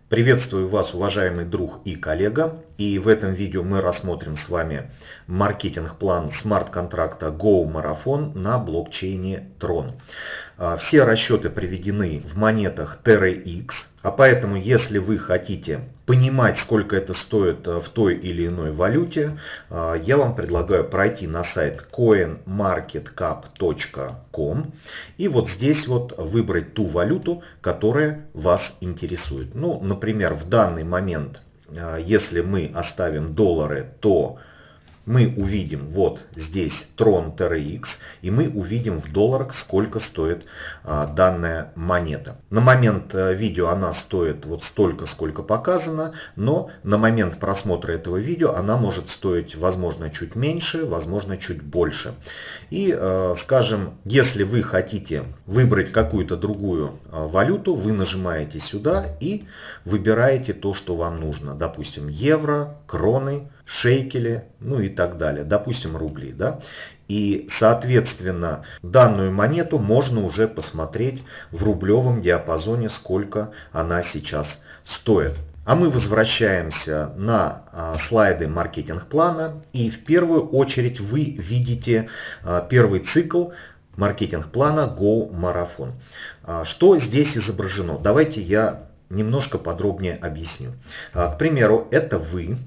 Приветствую вас, уважаемый друг и коллега. И в этом видео мы рассмотрим с вами маркетинг-план смарт-контракта Go Marathon на блокчейне Tron. Все расчеты приведены в монетах TerraX, а поэтому, если вы хотите понимать, сколько это стоит в той или иной валюте, я вам предлагаю пройти на сайт coinmarketcap.com и вот здесь вот выбрать ту валюту, которая вас интересует. Ну, например, в данный момент, если мы оставим доллары, то мы увидим вот здесь Tron TerraX, и мы увидим в долларах, сколько стоит данная монета. На момент видео она стоит вот столько, сколько показано, но на момент просмотра этого видео она может стоить, возможно, чуть меньше, возможно, чуть больше. И, скажем, если вы хотите выбрать какую-то другую валюту, вы нажимаете сюда и выбираете то, что вам нужно. Допустим, евро, кроны, шекели, ну и так далее, допустим, рубли, да, и, соответственно, данную монету можно уже посмотреть в рублевом диапазоне, сколько она сейчас стоит. А мы возвращаемся на слайды маркетинг-плана, и в первую очередь вы видите первый цикл маркетинг-плана Go Marathon. Что здесь изображено? Давайте я немножко подробнее объясню. К примеру, это вы.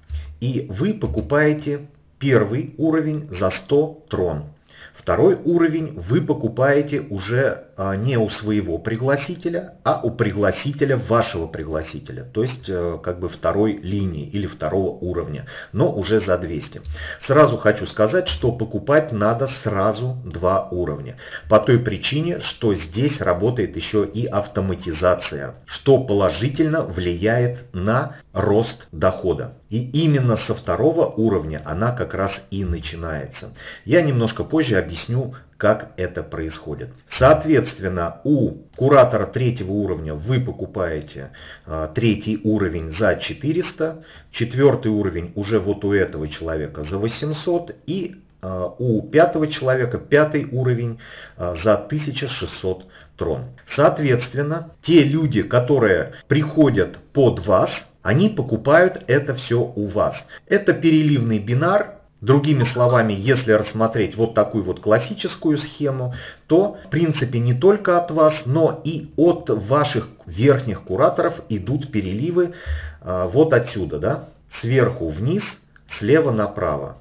И вы покупаете первый уровень за 100 трон. Второй уровень вы покупаете уже не у своего пригласителя, а у пригласителя вашего пригласителя. То есть как бы второй линии или второго уровня, но уже за 200. Сразу хочу сказать, что покупать надо сразу два уровня. По той причине, что здесь работает еще и автоматизация, что положительно влияет на рост дохода. И именно со второго уровня она как раз и начинается. Я немножко позже объясню, как это происходит. Соответственно, у куратора третьего уровня вы покупаете третий уровень за 400, четвертый уровень уже вот у этого человека за 800 и у пятого человека пятый уровень за 1600 трон. Соответственно, те люди, которые приходят под вас, они покупают это все у вас. Это переливный бинар. Другими словами, если рассмотреть вот такую вот классическую схему, то в принципе не только от вас, но и от ваших верхних кураторов идут переливы вот отсюда, да, сверху вниз, слева направо.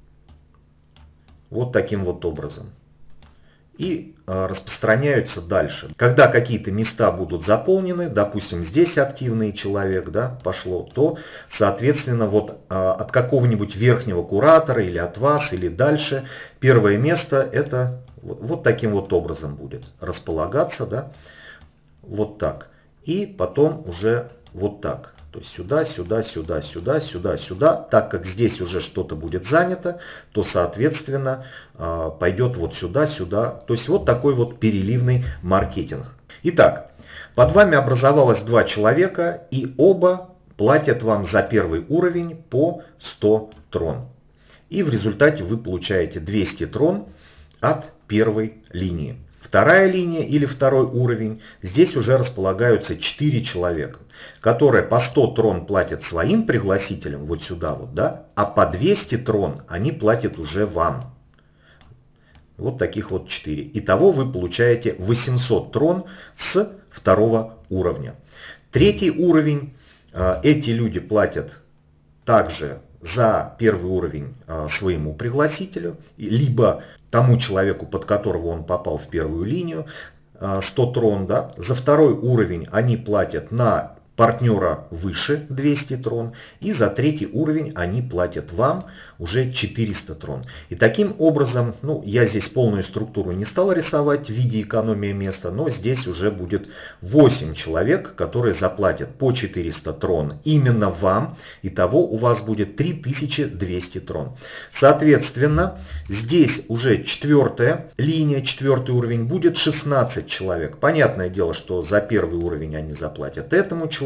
Вот таким вот образом. И распространяются дальше. Когда какие-то места будут заполнены, допустим, здесь активный человек, да, пошло, то, соответственно, вот от какого-нибудь верхнего куратора или от вас, или дальше, первое место это вот таким вот образом будет располагаться, да, вот так. И потом уже вот так. То есть сюда, сюда, сюда, сюда, сюда, сюда. Так как здесь уже что-то будет занято, то, соответственно, пойдет вот сюда, сюда. То есть вот такой вот переливный маркетинг. Итак, под вами образовалось два человека, и оба платят вам за первый уровень по 100 трон. И в результате вы получаете 200 трон от первой линии. Вторая линия или второй уровень, здесь уже располагаются 4 человека, которые по 100 трон платят своим пригласителям, вот сюда вот, да, а по 200 трон они платят уже вам. Вот таких вот 4. Итого вы получаете 800 трон с второго уровня. Третий уровень, эти люди платят также за первый уровень своему пригласителю, либо тому человеку, под которого он попал в первую линию, 100 трон, да. За второй уровень они платят на партнера выше 200 трон, и за третий уровень они платят вам уже 400 трон. И таким образом, ну, я здесь полную структуру не стал рисовать в виде экономии места, но здесь уже будет 8 человек, которые заплатят по 400 трон именно вам. Итого у вас будет 3200 трон. Соответственно, здесь уже четвертая линия, четвертый уровень, будет 16 человек. Понятное дело, что за первый уровень они заплатят этому человеку,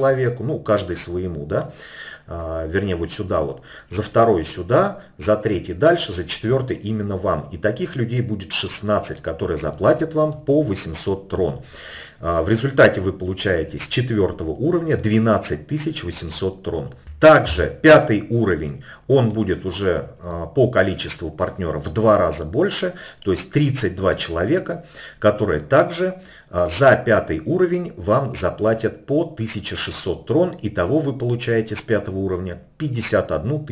человеку, ну, каждый своему, да, вернее, вот сюда вот, за второй сюда, за третий дальше, за четвертый именно вам. И таких людей будет 16, которые заплатят вам по 800 трон. В результате вы получаете с 4 уровня 12 800 трон. Также 5 уровень, он будет уже по количеству партнеров в 2 раза больше, то есть 32 человека, которые также за 5 уровень вам заплатят по 1600 трон. Итого вы получаете с 5 уровня 51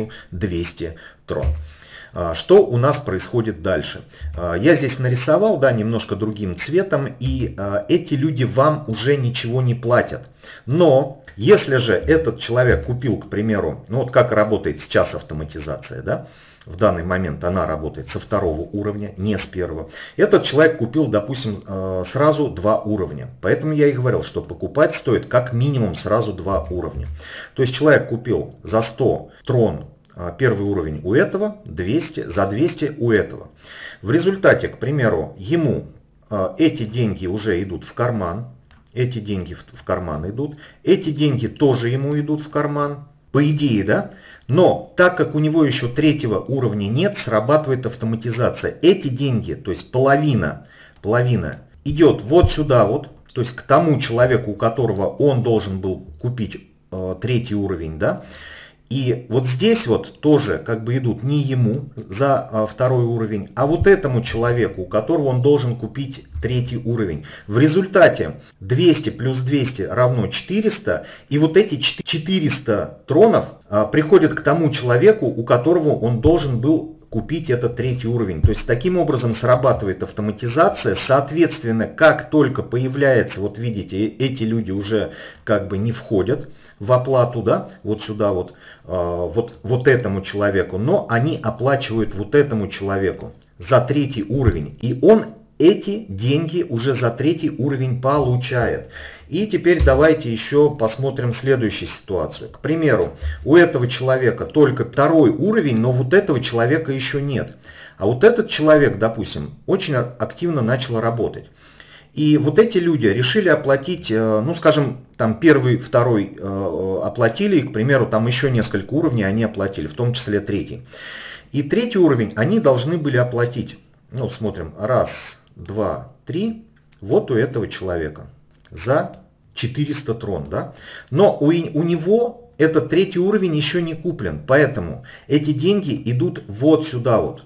200 трон. Что у нас происходит дальше? Я здесь нарисовал, да, немножко другим цветом, и эти люди вам уже ничего не платят. Но если же этот человек купил, к примеру, ну вот как работает сейчас автоматизация, да, в данный момент она работает со 2 уровня, не с 1. Этот человек купил, допустим, сразу 2 уровня. Поэтому я и говорил, что покупать стоит как минимум сразу 2 уровня. То есть человек купил за 100 трон 1 уровень у этого, 200, за 200 у этого. В результате, к примеру, ему эти деньги уже идут в карман. Эти деньги в карман идут. Эти деньги тоже ему идут в карман. По идее, да? Но так как у него еще 3 уровня нет, срабатывает автоматизация. Эти деньги, то есть половина идет вот сюда вот. То есть к тому человеку, у которого он должен был купить 3 уровень, да? И вот здесь вот тоже как бы идут не ему за 2 уровень, а вот этому человеку, у которого он должен купить 3 уровень. В результате 200 плюс 200 равно 400, и вот эти 400 тронов приходят к тому человеку, у которого он должен был купить этот 3 уровень. То есть таким образом срабатывает автоматизация. Соответственно, как только появляется, вот видите, эти люди уже как бы не входят в оплату, да, вот сюда вот, вот этому человеку, но они оплачивают вот этому человеку за 3 уровень. И он эти деньги уже за 3 уровень получает. И теперь давайте еще посмотрим следующую ситуацию. К примеру, у этого человека только 2 уровень, но вот этого человека еще нет. А вот этот человек, допустим, очень активно начал работать. И вот эти люди решили оплатить, ну скажем, там 1, 2 оплатили, и, к примеру, там еще несколько уровней они оплатили, в том числе 3. И 3 уровень они должны были оплатить. Ну, смотрим, 1, 2, 3, вот у этого человека за 400 трон, да. Но у него этот 3 уровень еще не куплен, поэтому эти деньги идут вот сюда вот.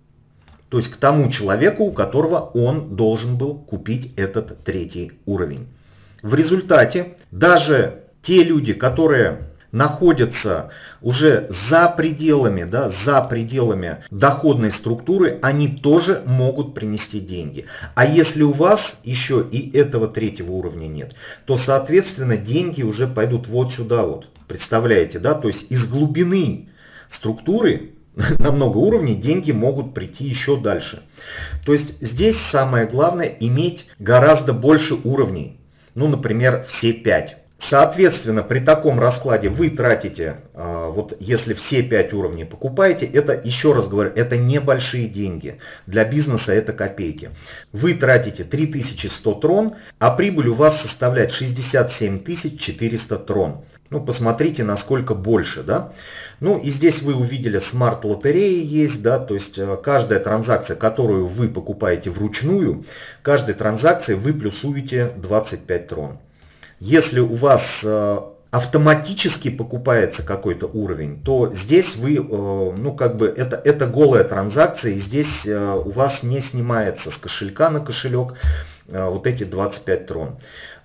То есть к тому человеку, у которого он должен был купить этот 3 уровень. В результате даже те люди, которые находятся уже за пределами, да, за пределами доходной структуры, они тоже могут принести деньги. А если у вас еще и этого 3 уровня нет, то, соответственно, деньги уже пойдут вот сюда вот. Представляете, да? То есть из глубины структуры на много уровней деньги могут прийти еще дальше. То есть здесь самое главное иметь гораздо больше уровней. Ну, например, все 5. Соответственно, при таком раскладе вы тратите, вот если все 5 уровней покупаете, это, еще раз говорю, это небольшие деньги. Для бизнеса это копейки. Вы тратите 3100 трон, а прибыль у вас составляет 67 400 трон. Ну, посмотрите, насколько больше, да. Ну, и здесь вы увидели смарт-лотереи есть, да, то есть каждая транзакция, которую вы покупаете вручную, каждой транзакции вы плюсуете 25 трон. Если у вас автоматически покупается какой-то уровень, то здесь вы, ну как бы это голая транзакция, и здесь у вас не снимается с кошелька на кошелек вот эти 25 трон.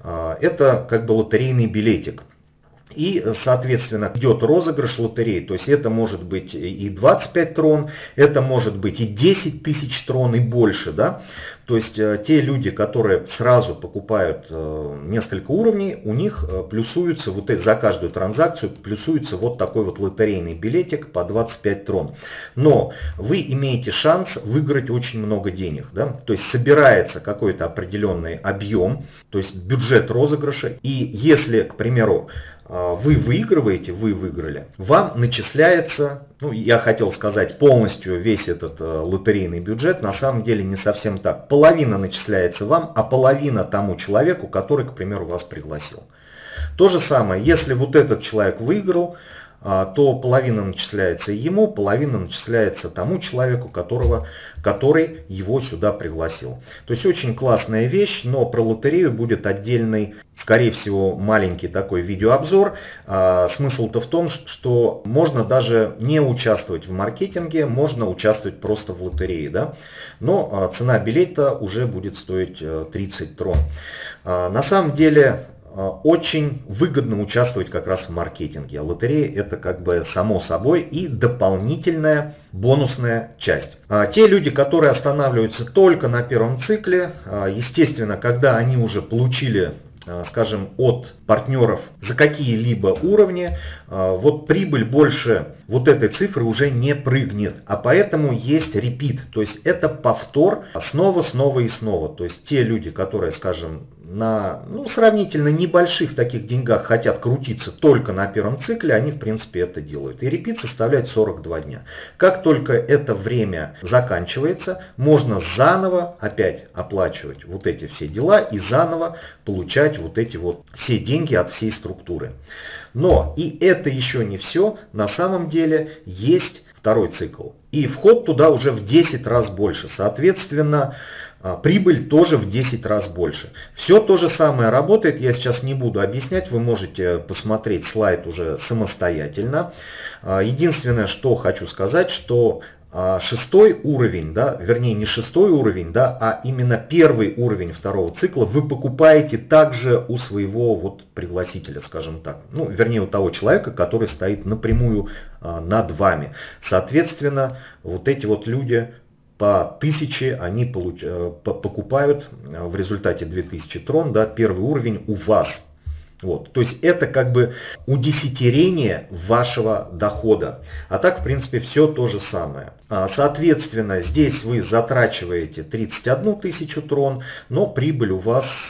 Это как бы лотерейный билетик. И, соответственно, идет розыгрыш лотереи, то есть это может быть и 25 трон, это может быть и 10 тысяч трон и больше, да. То есть те люди, которые сразу покупают несколько уровней, у них плюсуется, вот за каждую транзакцию плюсуется вот такой вот лотерейный билетик по 25 трон. Но вы имеете шанс выиграть очень много денег, да. То есть собирается какой-то определенный объем, то есть бюджет розыгрыша, и если, к примеру, вы выигрываете, вы выиграли, вам начисляется, ну я хотел сказать полностью весь этот лотерейный бюджет, на самом деле не совсем так. Половина начисляется вам, а половина тому человеку, который, к примеру, вас пригласил. То же самое, если вот этот человек выиграл, то половина начисляется ему, половина начисляется тому человеку, который его сюда пригласил. То есть очень классная вещь, но про лотерею будет отдельный, скорее всего, маленький такой видеообзор. Смысл-то в том, что можно даже не участвовать в маркетинге, можно участвовать просто в лотерее, да? Но цена билета уже будет стоить 30 трон. На самом деле очень выгодно участвовать как раз в маркетинге. А лотерея это как бы само собой и дополнительная бонусная часть. Те люди, которые останавливаются только на первом цикле, естественно, когда они уже получили, скажем, от партнеров за какие-либо уровни, вот прибыль больше вот этой цифры уже не прыгнет, а поэтому есть репит, то есть это повтор снова, снова и снова. То есть те люди, которые, скажем, на сравнительно небольших таких деньгах хотят крутиться только на первом цикле, они в принципе это делают. И репит составляет 42 дня. Как только это время заканчивается, можно заново опять оплачивать вот эти все дела и заново получать вот эти вот все деньги от всей структуры. Но и это еще не все. На самом деле есть второй цикл. И вход туда уже в 10 раз больше. Соответственно, прибыль тоже в 10 раз больше. Все то же самое работает, я сейчас не буду объяснять, вы можете посмотреть слайд уже самостоятельно. Единственное, что хочу сказать, что шестой уровень, да, вернее не шестой уровень, да, а именно первый уровень второго цикла вы покупаете также у своего вот пригласителя, скажем так. Ну, вернее у того человека, который стоит напрямую над вами. Соответственно, вот эти вот люди по 1000 они покупают в результате 2000 трон, да, первый уровень у вас. Вот. То есть это как бы удесятерение вашего дохода. А так в принципе все то же самое. Соответственно, здесь вы затрачиваете 31 тысячу трон, но прибыль у вас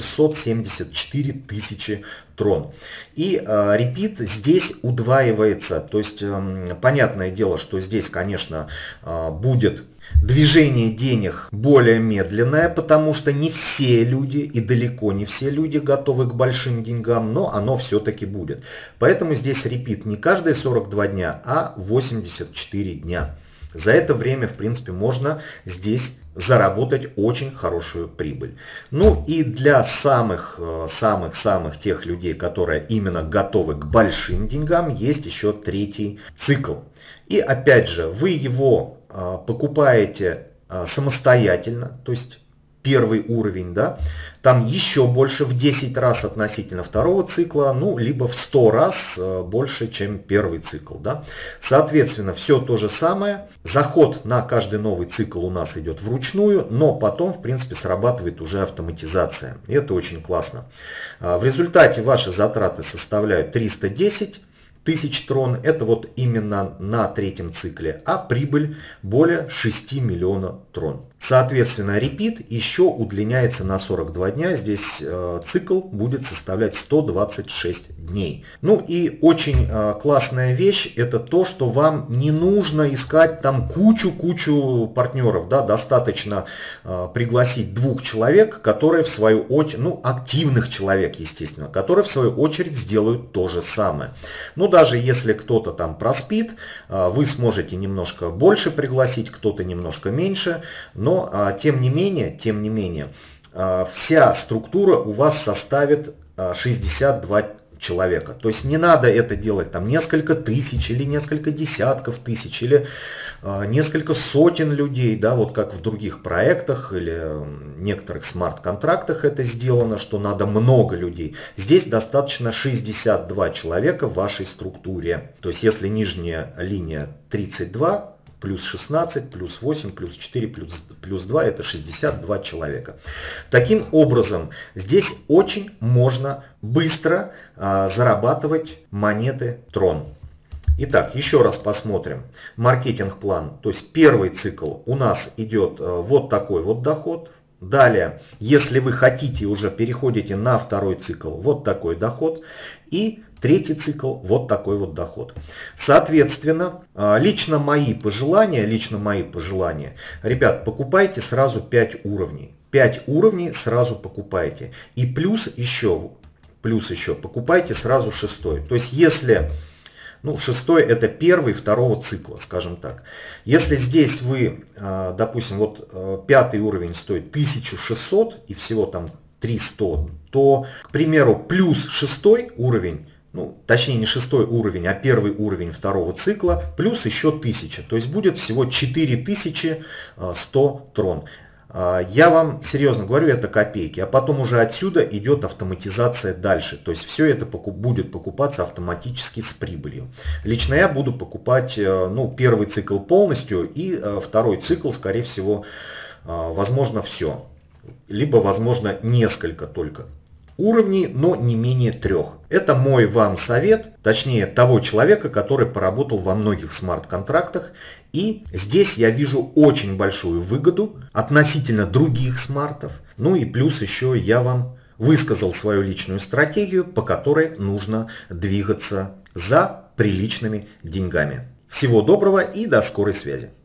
674 тысячи трон. И репит здесь удваивается. То есть понятное дело, что здесь, конечно, будет движение денег более медленное, потому что не все люди и далеко не все люди готовы к большим деньгам, но оно все-таки будет. Поэтому здесь репит не каждые 42 дня, а 84 дня. За это время, в принципе, можно здесь заработать очень хорошую прибыль. Ну и для самых тех людей, которые именно готовы к большим деньгам, есть еще третий цикл. И опять же, вы его покупаете самостоятельно, то есть первый уровень, да, там еще больше в 10 раз относительно второго цикла, ну, либо в 100 раз больше, чем первый цикл, да. Соответственно, все то же самое. Заход на каждый новый цикл у нас идет вручную, но потом, в принципе, срабатывает уже автоматизация. И это очень классно. В результате ваши затраты составляют 310 тысяч трон, это вот именно на третьем цикле, а прибыль более 6 миллионов трон. Соответственно, репит еще удлиняется на 42 дня, здесь цикл будет составлять 126 дней. Ну и очень классная вещь, это то, что вам не нужно искать там кучу партнеров, да, достаточно пригласить 2 человек, которые в свою очередь, ну активных человек, естественно, которые в свою очередь сделают то же самое. Ну даже если кто-то там проспит, вы сможете немножко больше пригласить, кто-то немножко меньше, но тем не менее, вся структура у вас составит 62 человека. То есть не надо это делать там несколько тысяч или несколько десятков тысяч или несколько сотен людей, да, вот как в других проектах или некоторых смарт-контрактах это сделано, что надо много людей. Здесь достаточно 62 человека в вашей структуре. То есть если нижняя линия 32, плюс 16, плюс 8, плюс 4, плюс 2, это 62 человека. Таким образом, здесь очень можно быстро зарабатывать монеты трон. Итак, еще раз посмотрим. Маркетинг-план. То есть первый цикл у нас идет вот такой вот доход. Далее, если вы хотите, уже переходите на второй цикл, вот такой доход. И третий цикл, вот такой вот доход. Соответственно, лично мои пожелания, ребят, покупайте сразу 5 уровней. 5 уровней сразу покупайте. И плюс еще плюс еще покупайте сразу шестой. То есть если, ну, шестой это первый второго цикла, скажем так. Если здесь вы, допустим, вот пятый уровень стоит 1600 и всего там 300, то, к примеру, плюс шестой уровень, ну, точнее не шестой уровень, а первый уровень второго цикла, плюс еще 1000. То есть будет всего 4100 трон. Я вам серьезно говорю, это копейки. А потом уже отсюда идет автоматизация дальше. То есть все это будет покупаться автоматически с прибылью. Лично я буду покупать, ну, первый цикл полностью и второй цикл, скорее всего, возможно, все. Либо, возможно, несколько только уровней, но не менее 3. Это мой вам совет, точнее того человека, который поработал во многих смарт-контрактах. И здесь я вижу очень большую выгоду относительно других смартов. Ну и плюс еще я вам высказал свою личную стратегию, по которой нужно двигаться за приличными деньгами. Всего доброго и до скорой связи.